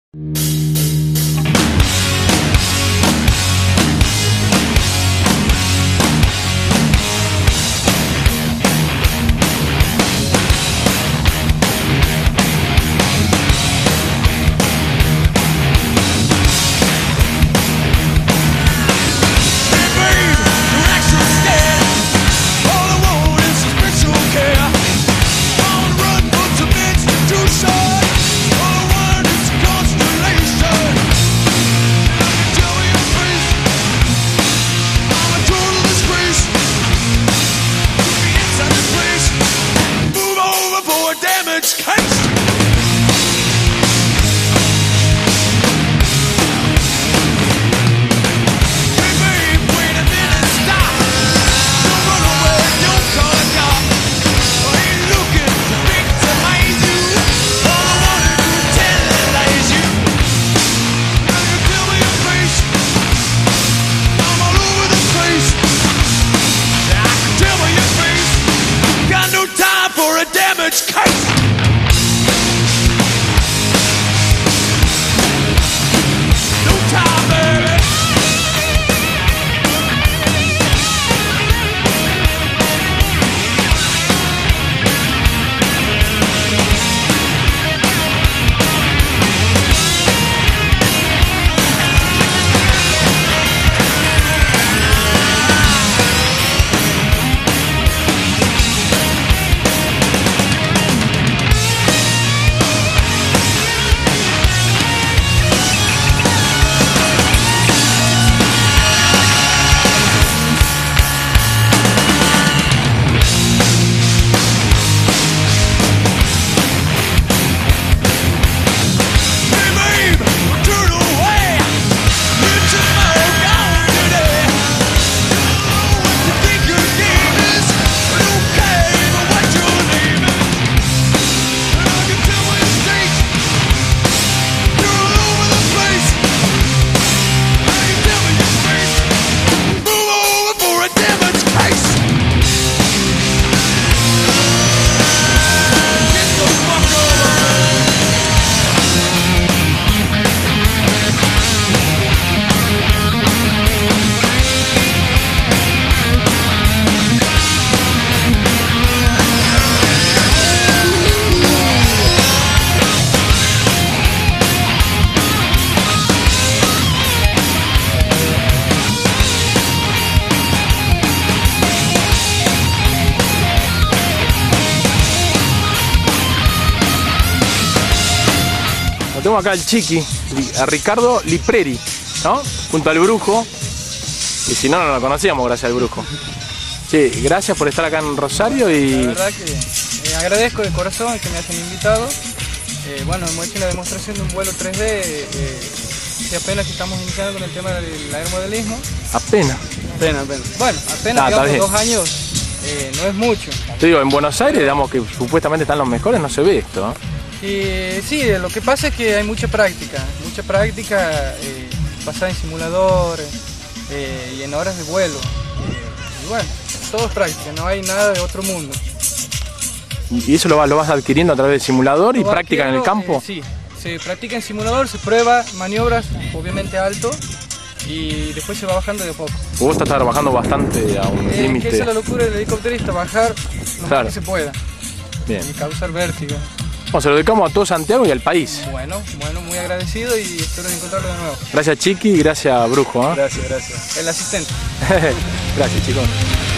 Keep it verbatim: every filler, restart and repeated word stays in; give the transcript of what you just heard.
Tengo acá al Chiqui, a Ricardo Lipreri, ¿no? Junto al Brujo, y si no, no lo conocíamos gracias al Brujo. Sí, gracias por estar acá en Rosario y... La verdad que eh, agradezco de corazón que me hayan invitado. Eh, bueno, hemos hecho una demostración de un vuelo tres D, eh, y apenas que estamos iniciando con el tema del aeromodelismo. Apenas. Apenas, apenas. Bueno, apenas, ah, digamos, dos años, eh, no es mucho. Te digo, en Buenos Aires, digamos que supuestamente están los mejores, no se ve esto, ¿no? Y sí, lo que pasa es que hay mucha práctica, mucha práctica eh, basada en simulador eh, y en horas de vuelo. Eh, y bueno, todo es práctica, no hay nada de otro mundo. ¿Y eso lo vas, lo vas adquiriendo a través de simulador y práctica en el campo? Eh, sí, se practica en simulador, se prueba maniobras, obviamente alto, y después se va bajando de a poco. Vos estás trabajando bastante a un eh, límite. Esa es la locura del helicópterista, bajar lo claro. más que se pueda. Bien. Y causar vértigo. Bueno, se lo dedicamos a todo Santiago y al país. Bueno, bueno, muy agradecido y espero encontrarlo de nuevo. Gracias Chiqui y gracias Brujo, ¿eh? Gracias, gracias. El asistente. Gracias chicos.